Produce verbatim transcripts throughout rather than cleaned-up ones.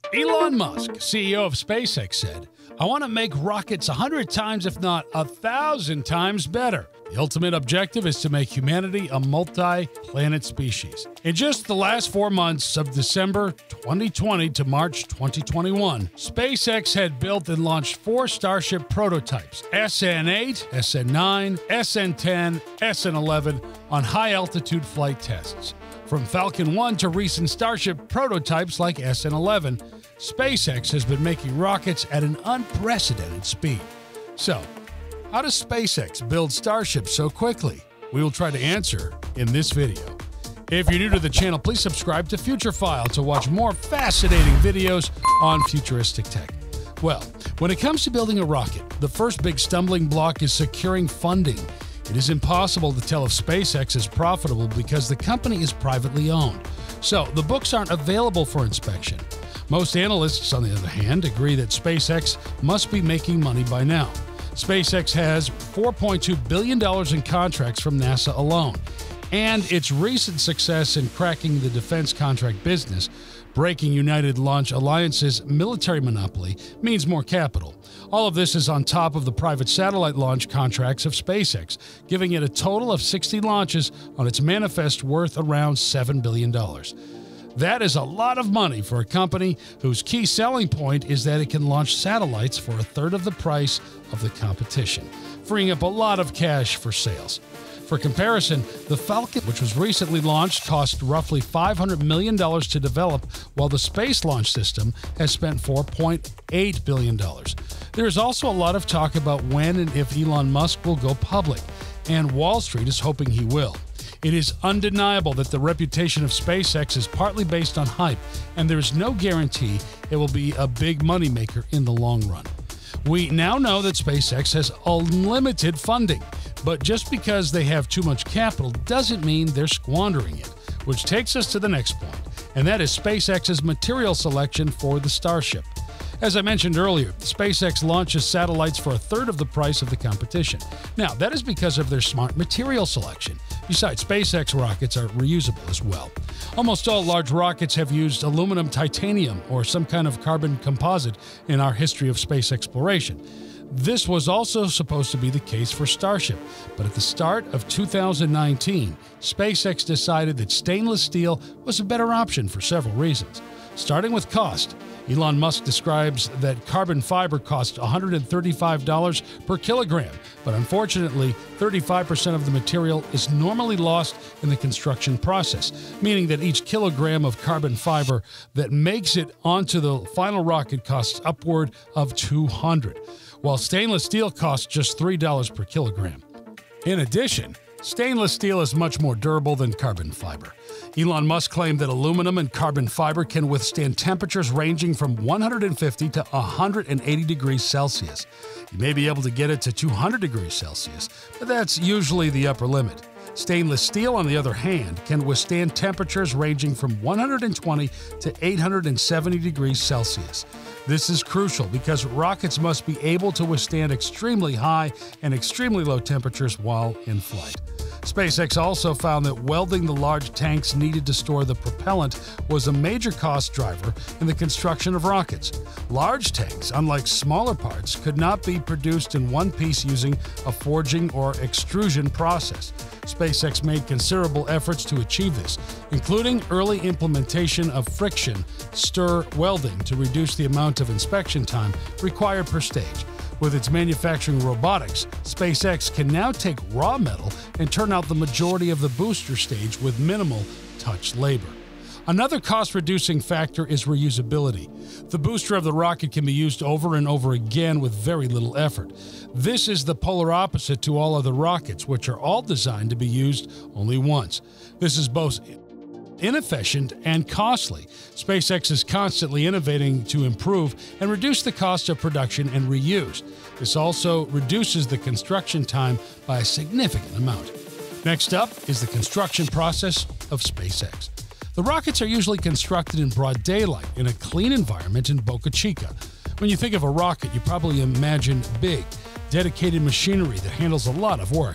Elon Musk, C E O of SpaceX, said, "I want to make rockets a hundred times, if not a thousand times better. The ultimate objective is to make humanity a multi-planet species." In just the last four months of December twenty twenty to March twenty twenty-one, SpaceX had built and launched four Starship prototypes, S N eight, S N nine, S N ten, S N eleven, on high-altitude flight tests. From Falcon one to recent Starship prototypes like S N eleven, SpaceX has been making rockets at an unprecedented speed. So, how does SpaceX build Starships so quickly? We will try to answer in this video. If you're new to the channel, please subscribe to Futurephile to watch more fascinating videos on futuristic tech. Well, when it comes to building a rocket, the first big stumbling block is securing funding. It is impossible to tell if SpaceX is profitable because the company is privately owned. So, the books aren't available for inspection. Most analysts, on the other hand, agree that SpaceX must be making money by now. SpaceX has four point two billion dollars in contracts from NASA alone, and its recent success in cracking the defense contract business, breaking United Launch Alliance's military monopoly, means more capital. All of this is on top of the private satellite launch contracts of SpaceX, giving it a total of sixty launches on its manifest worth around seven billion dollars. That is a lot of money for a company whose key selling point is that it can launch satellites for a third of the price of the competition, freeing up a lot of cash for sales. For comparison, the Falcon, which was recently launched, cost roughly five hundred million dollars to develop, while the Space Launch System has spent four point eight billion dollars. There is also a lot of talk about when and if Elon Musk will go public, and Wall Street is hoping he will. It is undeniable that the reputation of SpaceX is partly based on hype, and there is no guarantee it will be a big moneymaker in the long run. We now know that SpaceX has unlimited funding, but just because they have too much capital doesn't mean they're squandering it, which takes us to the next point, and that is SpaceX's material selection for the Starship. As I mentioned earlier, SpaceX launches satellites for a third of the price of the competition. Now, that is because of their smart material selection. Besides, SpaceX rockets are reusable as well. Almost all large rockets have used aluminum titanium or some kind of carbon composite in our history of space exploration. This was also supposed to be the case for Starship, but at the start of two thousand nineteen, SpaceX decided that stainless steel was a better option for several reasons. Starting with cost, Elon Musk describes that carbon fiber costs one hundred thirty-five dollars per kilogram, but unfortunately, thirty-five percent of the material is normally lost in the construction process, meaning that each kilogram of carbon fiber that makes it onto the final rocket costs upward of two hundred dollars, while stainless steel costs just three dollars per kilogram. In addition, stainless steel is much more durable than carbon fiber. Elon Musk claimed that aluminum and carbon fiber can withstand temperatures ranging from one hundred fifty to one hundred eighty degrees Celsius. You may be able to get it to two hundred degrees Celsius, but that's usually the upper limit. Stainless steel, on the other hand, can withstand temperatures ranging from one hundred twenty to eight hundred seventy degrees Celsius. This is crucial because rockets must be able to withstand extremely high and extremely low temperatures while in flight. SpaceX also found that welding the large tanks needed to store the propellant was a major cost driver in the construction of rockets. Large tanks, unlike smaller parts, could not be produced in one piece using a forging or extrusion process. SpaceX made considerable efforts to achieve this, including early implementation of friction stir welding to reduce the amount of inspection time required per stage. With its manufacturing robotics, SpaceX can now take raw metal and turn out the majority of the booster stage with minimal touch labor. Another cost-reducing factor is reusability. The booster of the rocket can be used over and over again with very little effort. This is the polar opposite to all other rockets, which are all designed to be used only once. This is both inefficient and costly. SpaceX is constantly innovating to improve and reduce the cost of production and reuse. This also reduces the construction time by a significant amount. Next up is the construction process of SpaceX. The rockets are usually constructed in broad daylight in a clean environment in Boca Chica. When you think of a rocket, you probably imagine big, dedicated machinery that handles a lot of work.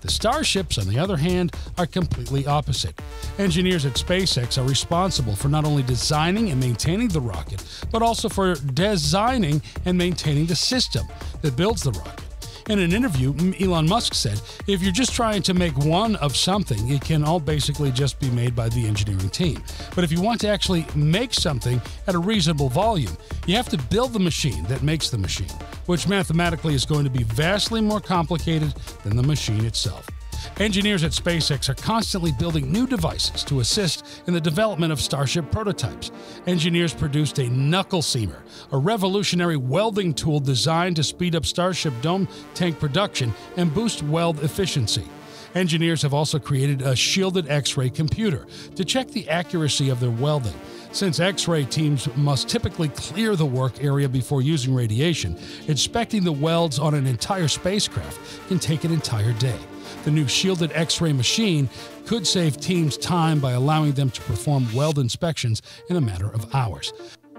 The Starships, on the other hand, are completely opposite. Engineers at SpaceX are responsible for not only designing and maintaining the rocket, but also for designing and maintaining the system that builds the rocket. In an interview, Elon Musk said, if you're just trying to make one of something, it can all basically just be made by the engineering team. But if you want to actually make something at a reasonable volume, you have to build the machine that makes the machine, which mathematically is going to be vastly more complicated than the machine itself. Engineers at SpaceX are constantly building new devices to assist in the development of Starship prototypes. Engineers produced a knuckle seamer, a revolutionary welding tool designed to speed up Starship dome tank production and boost weld efficiency. Engineers have also created a shielded X-ray computer to check the accuracy of their welding. Since X-ray teams must typically clear the work area before using radiation, inspecting the welds on an entire spacecraft can take an entire day. The new shielded X-ray machine could save teams time by allowing them to perform weld inspections in a matter of hours.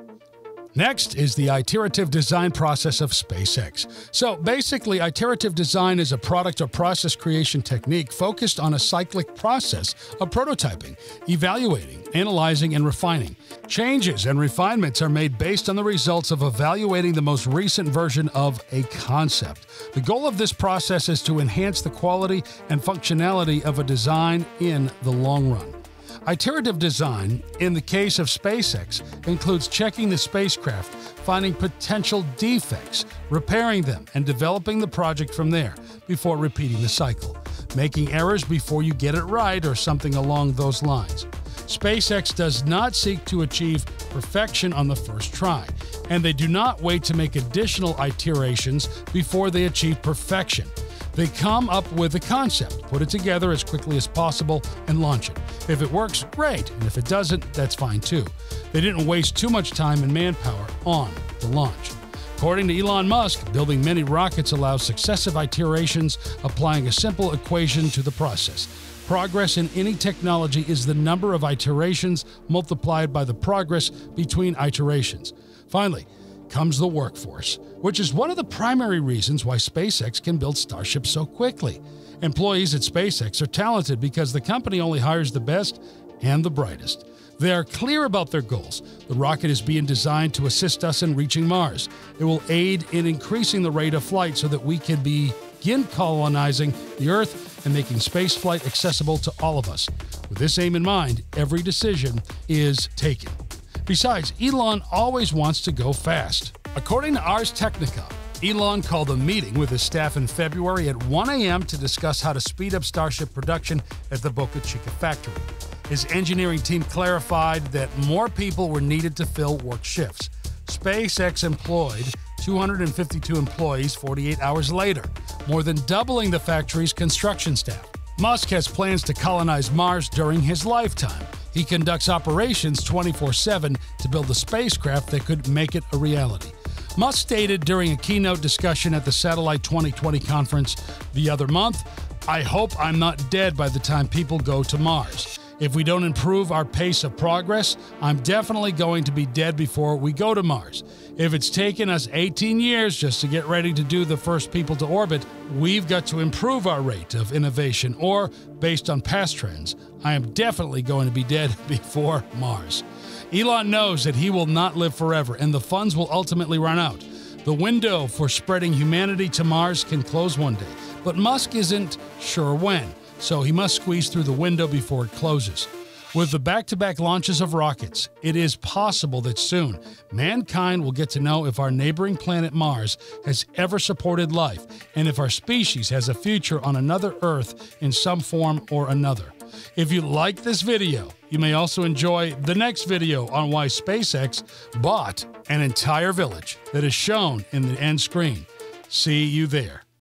Next is the iterative design process of SpaceX. So basically, iterative design is a product or process creation technique focused on a cyclic process of prototyping, evaluating, analyzing, and refining. Changes and refinements are made based on the results of evaluating the most recent version of a concept. The goal of this process is to enhance the quality and functionality of a design in the long run. Iterative design, in the case of SpaceX, includes checking the spacecraft, finding potential defects, repairing them, and developing the project from there before repeating the cycle. Making errors before you get it right or something along those lines. SpaceX does not seek to achieve perfection on the first try, and they do not wait to make additional iterations before they achieve perfection. They come up with a concept, put it together as quickly as possible, and launch it. If it works, great, and if it doesn't, that's fine too. They didn't waste too much time and manpower on the launch. According to Elon Musk, building many rockets allows successive iterations, applying a simple equation to the process. Progress in any technology is the number of iterations multiplied by the progress between iterations. Finally, comes the workforce, which is one of the primary reasons why SpaceX can build Starships so quickly. Employees at SpaceX are talented because the company only hires the best and the brightest. They are clear about their goals. The rocket is being designed to assist us in reaching Mars. It will aid in increasing the rate of flight so that we can begin colonizing the Earth and making spaceflight accessible to all of us. With this aim in mind, every decision is taken. Besides, Elon always wants to go fast. According to Ars Technica, Elon called a meeting with his staff in February at one A M to discuss how to speed up Starship production at the Boca Chica factory. His engineering team clarified that more people were needed to fill work shifts. SpaceX employed two hundred fifty-two employees forty-eight hours later, more than doubling the factory's construction staff. Musk has plans to colonize Mars during his lifetime. He conducts operations twenty-four seven to build a spacecraft that could make it a reality. Musk stated during a keynote discussion at the Satellite twenty twenty conference the other month, "I hope I'm not dead by the time people go to Mars. If we don't improve our pace of progress, I'm definitely going to be dead before we go to Mars. If it's taken us eighteen years just to get ready to do the first people to orbit, we've got to improve our rate of innovation, or, based on past trends, I am definitely going to be dead before Mars." Elon knows that he will not live forever, and the funds will ultimately run out. The window for spreading humanity to Mars can close one day, but Musk isn't sure when, so he must squeeze through the window before it closes. With the back-to-back launches of rockets, it is possible that soon mankind will get to know if our neighboring planet Mars has ever supported life and if our species has a future on another Earth in some form or another. If you like this video, you may also enjoy the next video on why SpaceX bought an entire village that is shown in the end screen. See you there.